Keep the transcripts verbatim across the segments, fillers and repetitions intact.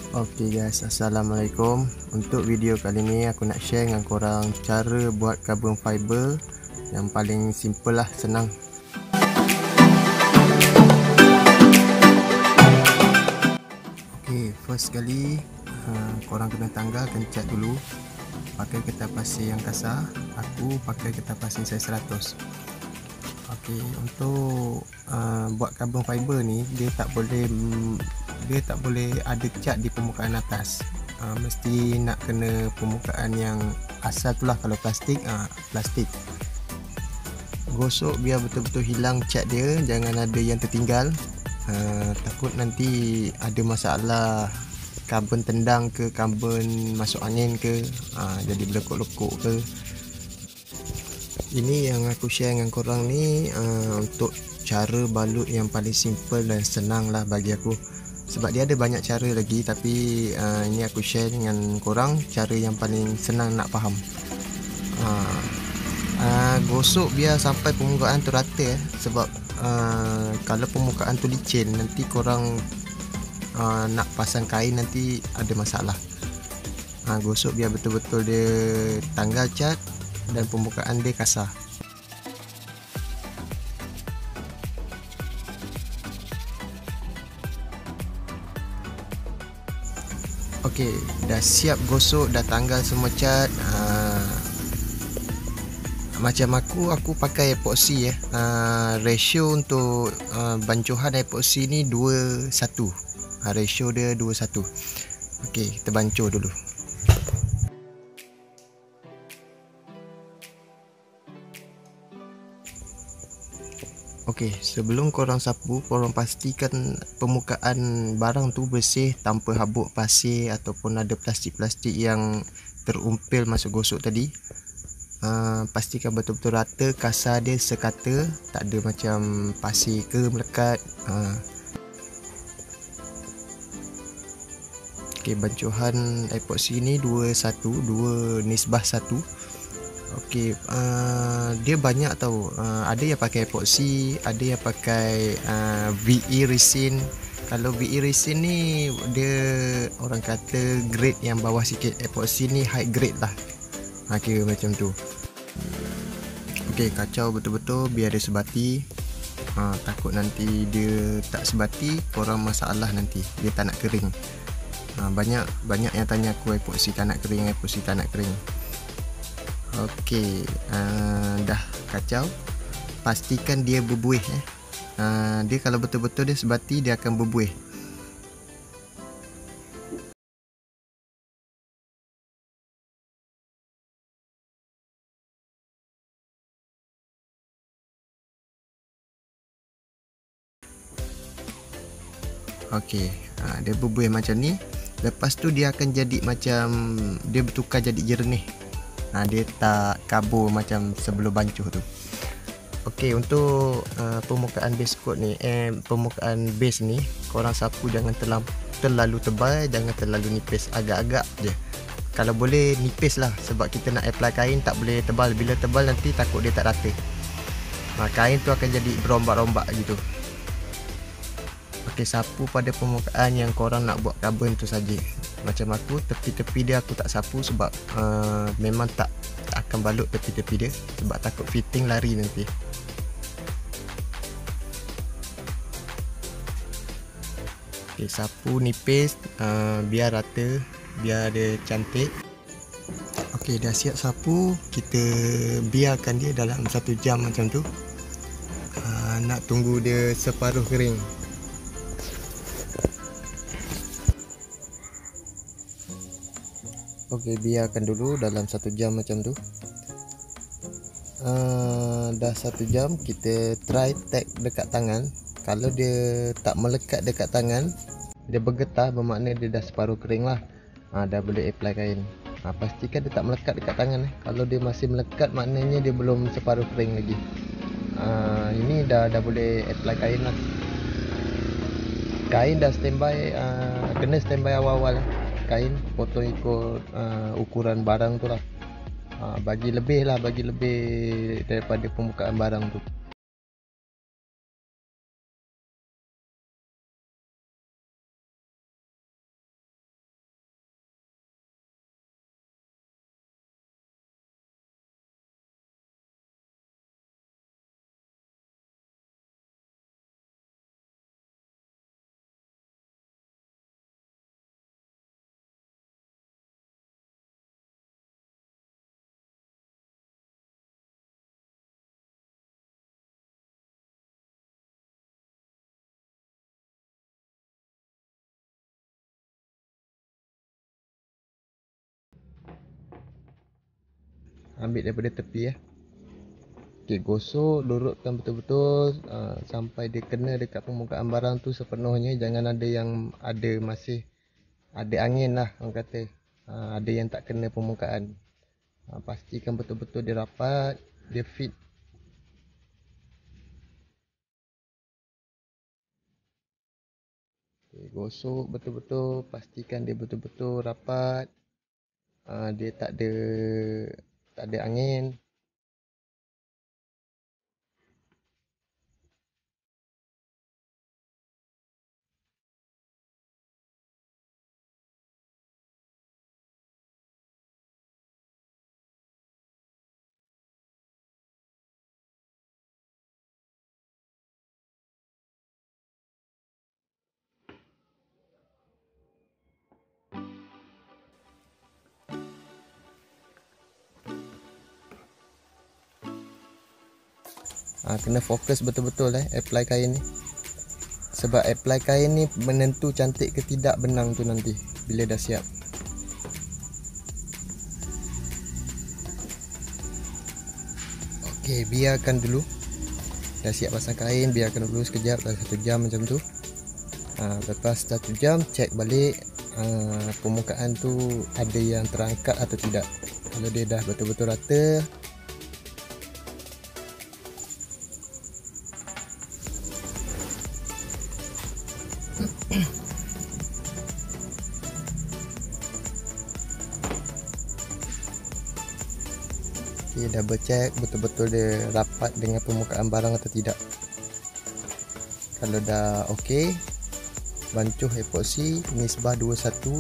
Oke guys, assalamualaikum. Untuk video kali ini aku nak share dengan korang cara buat carbon fiber yang paling simple lah, senang. Oke, first kali uh, korang kena tanggalkan cat dulu. Pakai kertas pasir yang kasar. Aku pakai kertas pasir saiz seratus. Oke, untuk uh, buat carbon fiber ni dia tak boleh dia tak boleh ada cat di permukaan atas. Uh, mesti nak kena permukaan yang asal tu lah. Kalau plastik, uh, plastik. Gosok biar betul-betul hilang cat dia, jangan ada yang tertinggal. Uh, takut nanti ada masalah karbon tendang ke, karbon masuk angin ke, uh, jadi berlekuk-lekuk ke. Ini yang aku share dengan korang ni uh, untuk cara balut yang paling simple dan senang lah bagi aku. Sebab dia ada banyak cara lagi, tapi uh, ini aku share dengan korang cara yang paling senang nak faham. uh, uh, Gosok biar sampai permukaan tu rata eh. Sebab uh, kalau permukaan tu licin, nanti korang uh, nak pasang kain nanti ada masalah. uh, Gosok biar betul-betul dia tanggal cat dan permukaan dia kasar. Okey, dah siap gosok, dah tanggal semua cat. uh, Macam aku, aku pakai epoxy ya. uh, Ratio untuk uh, bancuhan epoxy ni dua satu. uh, Ratio dia dua satu. Okey, kita bancuh dulu. Okey, sebelum korang sapu, korang pastikan permukaan barang tu bersih tanpa habuk pasir ataupun ada plastik-plastik yang terumpil masa gosok tadi. Uh, pastikan betul-betul rata, kasar dia sekata, tak ada macam pasir ke melekat. Uh. Okey, bancuhan epoxy ni dua satu, dua nisbah satu. Okey, uh, dia banyak tau. Uh, ada yang pakai epoxy, ada yang pakai uh, V E resin. Kalau V E resin ni dia orang kata grade yang bawah sikit. Epoxy ni high grade lah. Ha, kira macam tu. Okey, kacau betul-betul biar dia sebati. Ha, takut nanti dia tak sebati, korang masalah nanti. Dia tak nak kering. Ha, banyak banyak yang tanya aku epoxy tak nak kering, epoxy tak nak kering. Okey, uh, dah kacau. Pastikan dia berbuih eh. uh, Dia kalau betul-betul dia sebati, dia akan berbuih. Okey, uh, dia berbuih macam ni. Lepas tu dia akan jadi macam, dia bertukar jadi jernih. Ha, dia tak kabur macam sebelum bancuh tu. Okey, untuk uh, permukaan base coat ni, eh permukaan base ni, korang sapu jangan terlalu terlalu tebal, jangan terlalu nipis, agak-agak je. Kalau boleh nipis lah, sebab kita nak apply kain tak boleh tebal. Bila tebal nanti takut dia tak rata. Ha, kain tu akan jadi berombak-rombak gitu. Okey, sapu pada permukaan yang korang nak buat carbon tu saja. Macam aku, tepi-tepi dia aku tak sapu sebab uh, memang tak, tak akan balut tepi-tepi dia, sebab takut fitting lari nanti. Okay, sapu nipis uh, biar rata, biar dia cantik. Okey, dah siap sapu, kita biarkan dia dalam satu jam macam tu. uh, Nak tunggu dia separuh kering. Okey, biarkan dulu dalam satu jam macam tu. uh, Dah satu jam, kita try tag dekat tangan. Kalau dia tak melekat dekat tangan, dia bergetar, bermakna dia dah separuh kering lah. uh, Dah boleh apply kain. uh, Pastikan dia tak melekat dekat tangan eh. Kalau dia masih melekat, maknanya dia belum separuh kering lagi. uh, Ini dah, dah boleh apply kain lah. Kain dah standby, uh, kena standby awal-awal eh. Kain potong ikut uh, ukuran barang tu lah. uh, Bagi lebih lah, bagi lebih daripada permukaan barang tu. ambil daripada tepi ya. Okey, gosok, lurutkan betul-betul uh, sampai dia kena dekat permukaan barang tu sepenuhnya. Jangan ada yang ada masih ada angin lah orang kata. Uh, ada yang tak kena permukaan. Uh, pastikan betul-betul dia rapat, dia fit. Okay, gosok betul-betul, pastikan dia betul-betul rapat. Uh, dia tak ada tak ada angin. Uh, kena fokus betul-betul eh apply kain ni. Sebab apply kain ni menentu cantik ke tidak benang tu nanti bila dah siap. Okey, biarkan dulu. Dah siap pasang kain, biarkan dulu sekejap, dah satu jam macam tu. Ha, lepas satu jam, cek balik ha, permukaan tu ada yang terangkat atau tidak. Kalau dia dah betul-betul rata, okay, double check betul-betul dia rapat dengan permukaan barang atau tidak. Kalau dah okey, bancuh epoksi nisbah dua puluh satu.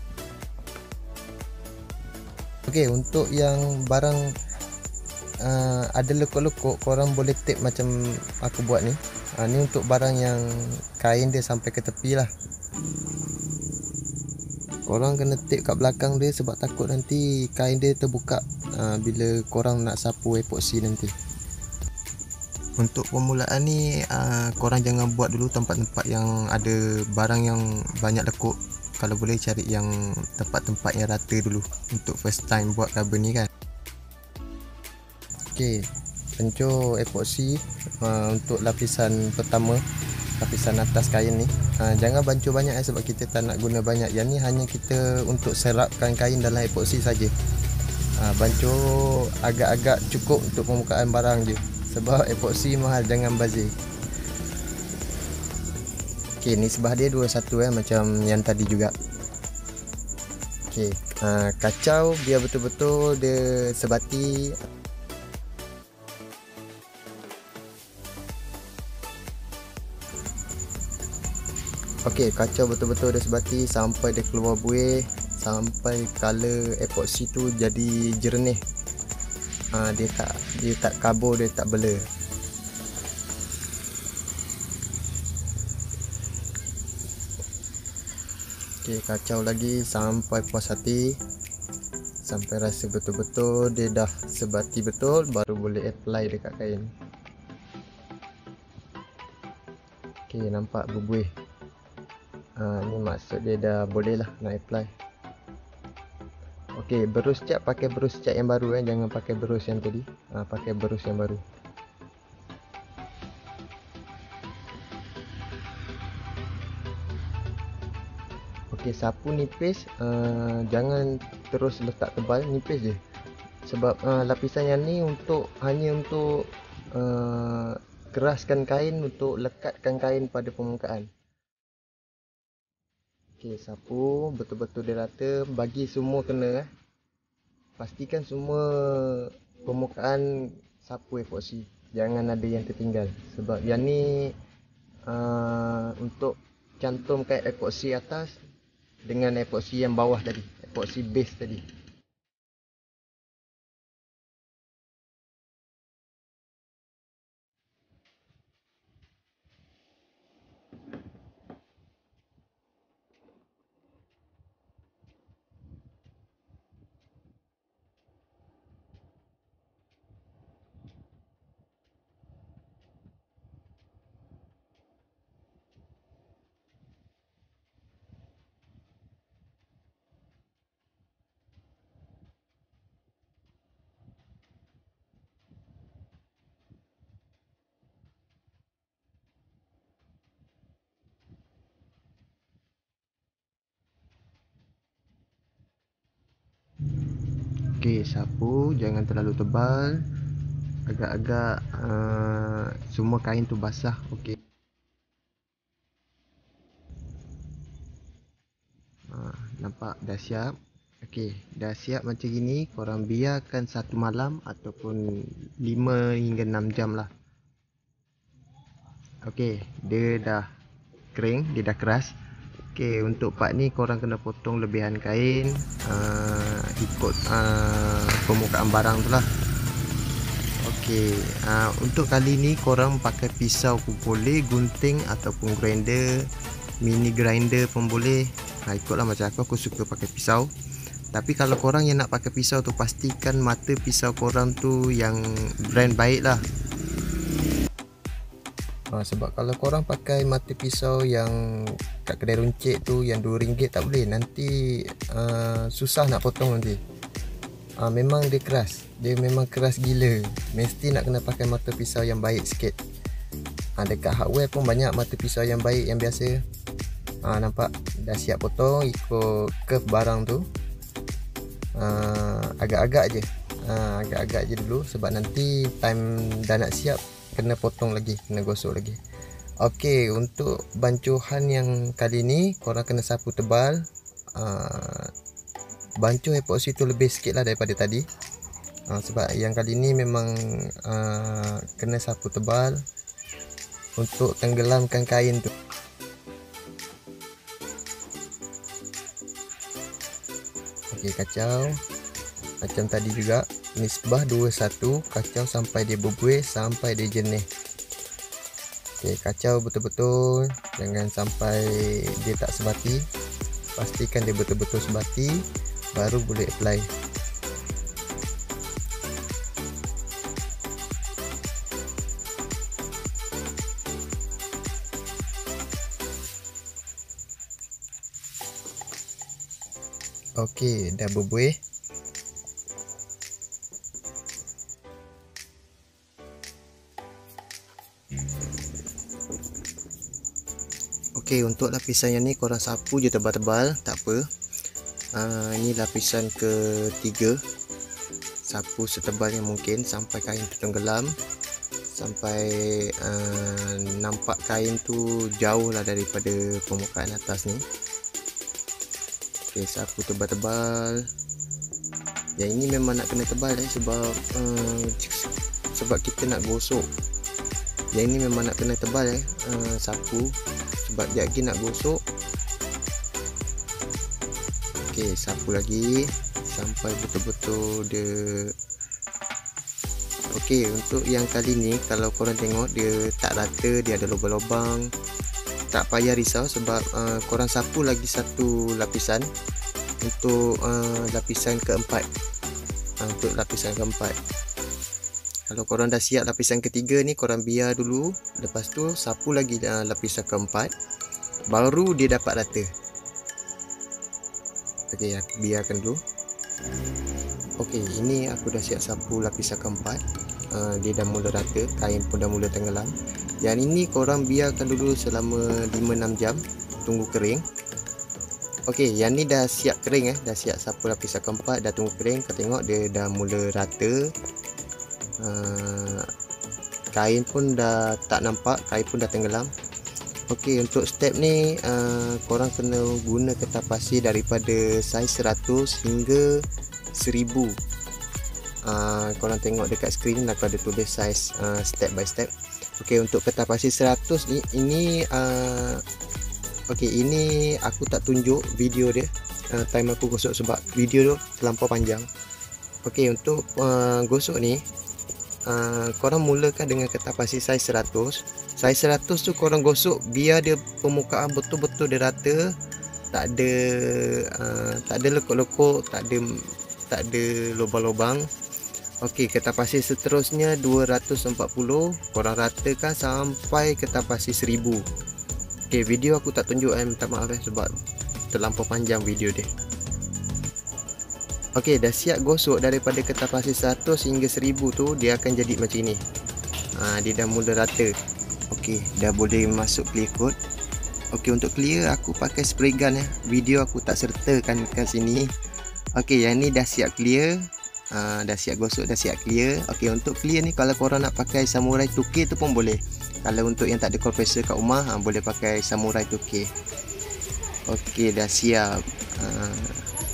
Okey, untuk yang barang uh, ada lekuk-lekuk, korang boleh tape macam aku buat ni. Uh, ni untuk barang yang kain dia sampai ke tepi lah. Korang kena tape kat belakang dia sebab takut nanti kain dia terbuka uh, bila korang nak sapu epoksi nanti. Untuk permulaan ni uh, korang jangan buat dulu tempat-tempat yang ada barang yang banyak lekuk. Kalau boleh cari yang tempat-tempat yang rata dulu untuk first time buat carbon ni kan. Okey, pencur epoksi uh, untuk lapisan pertama, lapisan atas kain ni. uh, Jangan bancuh banyak eh, sebab kita tak nak guna banyak. Yang ni hanya kita untuk serapkan kain dalam epoksi saja. uh, Bancuh agak-agak cukup untuk permukaan barang je, sebab epoksi mahal, jangan bazir. Okey, nisbah dia dua puluh satu eh, macam yang tadi juga. Okey, uh, kacau biar betul-betul dia sebati. Okey, kacau betul-betul dia sebati sampai dia keluar buih, sampai color epoksi tu jadi jernih. uh, Dia tak dia tak kabur, dia tak blur. Okey, kacau lagi sampai puas hati, sampai rasa betul-betul dia dah sebati betul, baru boleh apply dekat kain. Okey, nampak berbuih. Ha, ni maksud dia dah boleh lah nak apply. Okey, berus cat pakai berus cat yang baru eh, jangan pakai berus yang tadi. Ha, pakai berus yang baru. Okey, sapu nipis, uh, jangan terus letak tebal, nipis je. Sebab uh, lapisan yang ni untuk hanya untuk uh, keraskan kain, untuk lekatkan kain pada permukaan. Okey, sapu betul-betul dia rata, bagi semua kena eh. Pastikan semua permukaan sapu epoksi, jangan ada yang tertinggal. Sebab yang ni uh, untuk cantumkan epoksi atas dengan epoksi yang bawah tadi, epoksi base tadi. Okey, sapu jangan terlalu tebal. Agak-agak uh, semua kain tu basah. Okey. Uh, nampak dah siap. Okey, dah siap macam gini. Korang biarkan satu malam ataupun lima hingga enam jam lah. Okey, dia dah kering, dia dah keras. Okey, untuk part ni korang kena potong lebihan kain uh, ikut uh, permukaan barang tu lah. Okey, uh, untuk kali ni korang pakai pisau pun boleh, gunting ataupun grinder, mini grinder pun boleh. Ha, ikutlah macam aku, aku suka pakai pisau. Tapi kalau korang yang nak pakai pisau tu, pastikan mata pisau korang tu yang brand baik lah. Ha, sebab kalau korang pakai mata pisau yang kat kedai runcit tu yang dua ringgit tak boleh. Nanti uh, susah nak potong nanti. Ha, memang dia keras. Dia memang keras gila. Mesti nak kena pakai mata pisau yang baik sikit. Ha, dekat hardware pun banyak mata pisau yang baik, yang biasa. Ha, nampak? Dah siap potong ikut curve barang tu. Agak-agak uh, je. uh, Agak-agak je dulu. Sebab nanti time dah nak siap, kena potong lagi, kena gosok lagi. Okey, untuk bancuhan yang kali ni korang kena sapu tebal. uh, Bancuh epoxy tu lebih sikit lah daripada tadi. uh, Sebab yang kali ni memang uh, kena sapu tebal untuk tenggelamkan kain tu. Okey, kacau macam tadi juga. Nisbah dua satu, kacau sampai dia berbuih, sampai dia jernih. Okey, kacau betul-betul, jangan sampai dia tak sebati. Pastikan dia betul-betul sebati, baru boleh apply. Okey, dah berbuih. Okey, untuk lapisan yang ni korang sapu je tebal-tebal, tak apa. Uh, ini lapisan ketiga. Sapu setebal yang mungkin sampai kain tu tenggelam, sampai uh, nampak kain tu jauh lah daripada permukaan atas ni. Okey, sapu tebal-tebal. Yang ini memang nak kena tebal eh, sebab uh, sebab kita nak gosok. Yang ini memang nak kena tebal eh, uh, sapu. Sebab dia lagi nak gosok. Okey, sapu lagi sampai betul-betul dia. Okey, untuk yang kali ni kalau korang tengok dia tak rata, dia ada lubang-lubang. Tak payah risau sebab uh, korang sapu lagi satu lapisan untuk uh, lapisan keempat. Uh, untuk lapisan keempat. Kalau korang dah siap lapisan ketiga ni, korang biar dulu. Lepas tu sapu lagi uh, lapisan keempat, baru dia dapat rata. Okey, aku biarkan dulu. Okey, ini aku dah siap sapu lapisan keempat. uh, Dia dah mula rata, kain pun dah mula tenggelam. Yang ini korang biarkan dulu selama lima enam jam, tunggu kering. Okey, yang ni dah siap kering eh, dah siap sapu lapisan keempat, dah tunggu kering. Kau tengok dia dah mula rata. Uh, kain pun dah tak nampak, kain pun dah tenggelam. Okey, untuk step ni uh, korang kena guna kertas pasir daripada saiz seratus hingga seribu. uh, Korang tengok dekat skrin aku ada tulis saiz uh, step by step. Okey, untuk kertas pasir seratus ni, ini uh, okey, ini aku tak tunjuk video dia, uh, time aku gosok sebab video tu terlampau panjang. Okey, untuk uh, gosok ni uh, korang mulakan dengan kertas pasir saiz seratus. Saiz seratus tu korang gosok biar dia permukaan betul-betul dia rata, tak ada uh, tak ada lekuk-lekuk, tak ada tak ada lubang-lubang. Okey, kertas pasir seterusnya dua ratus empat puluh, korang ratakan sampai kertas pasir seribu. Okey, video aku tak tunjuk eh, minta maaf eh sebab terlampau panjang video dia. Okey, dah siap gosok daripada kertas pasir seratus hingga seribu tu, dia akan jadi macam ni. Ha, dia dah mula rata. Okey, dah boleh masuk clear coat. Okey, untuk clear aku pakai spray gun eh. Video aku tak sertakan kat sini. Okey, yang ni dah siap clear. uh, dah siap gosok, dah siap clear. Okey, untuk clear ni kalau korang nak pakai Samurai two K tu pun boleh. Kalau untuk yang tak ada compressor kat rumah, uh, boleh pakai Samurai two K. Okey, dah siap. uh,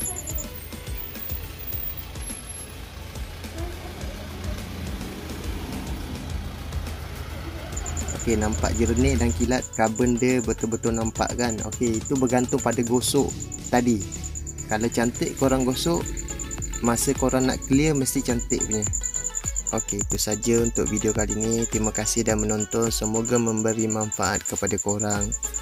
Okey, nampak jernih dan kilat, karbon dia betul-betul nampak kan. Okey, itu bergantung pada gosok tadi. Kalau cantik korang gosok, masa korang nak clear mesti cantik punya. Okey, itu saja untuk video kali ini. Terima kasih dah menonton. Semoga memberi manfaat kepada korang.